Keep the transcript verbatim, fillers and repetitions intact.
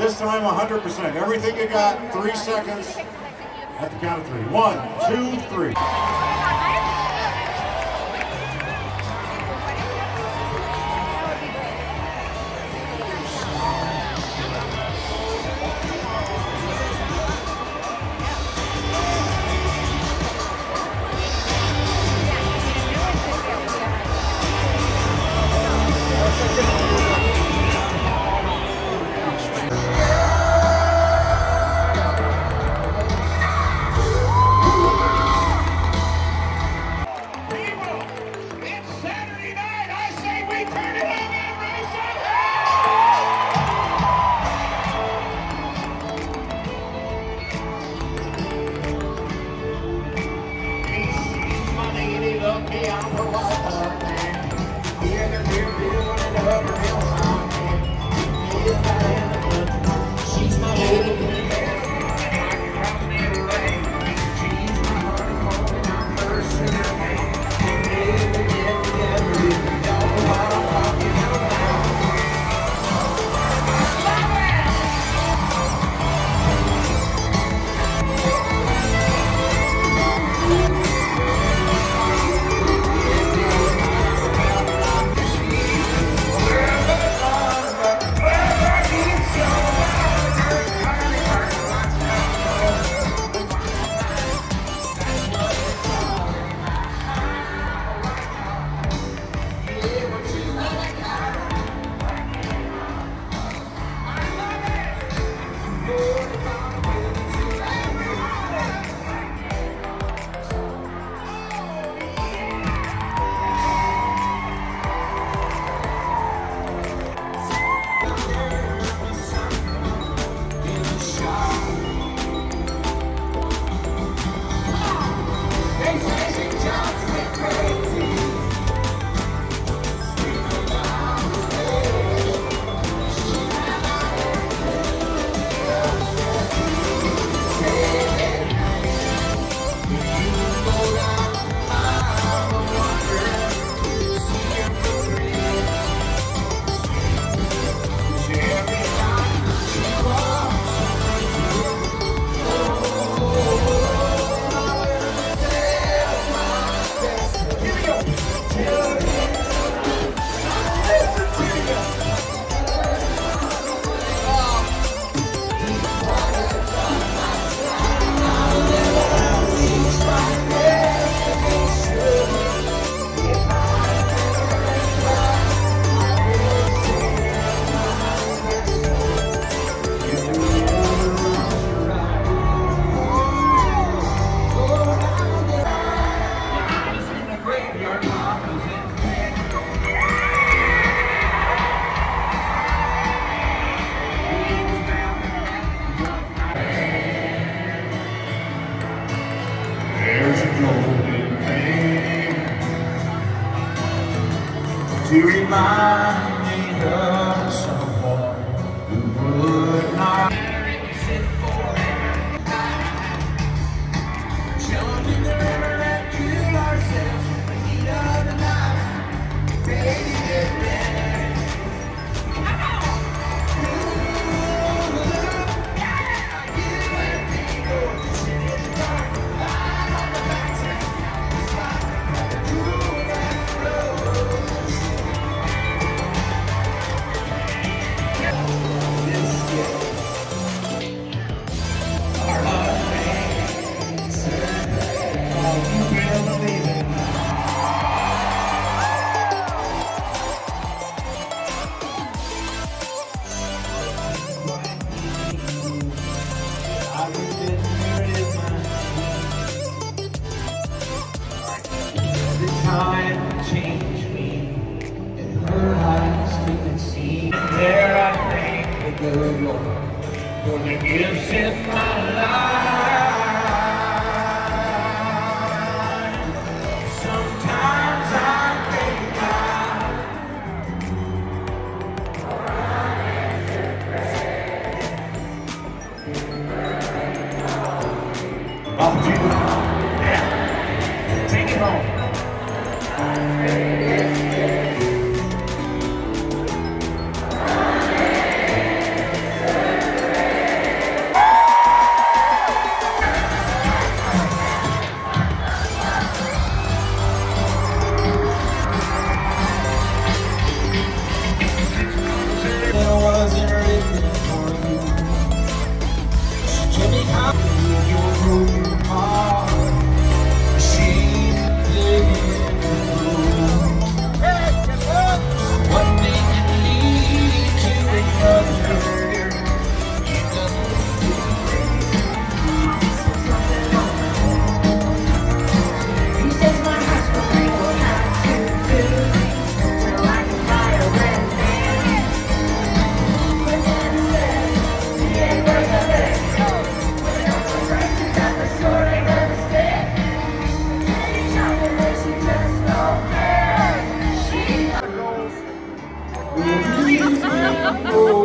This time one hundred percent. Everything you got, three seconds at the count of three. One, two, three. To remind me of someone who would not sit forever. Jump in the river and kill ourselves in the heat of the night. Baby, get ready. Yeah, you and me go to sit in the dark. Light on the backside. It's like a cool ass road. Time changed me, and her eyes couldn't see. There I thank the good Lord for the gifts in my life. Sometimes I think I I'll do it. Yeah. Take it home. Will you keep going?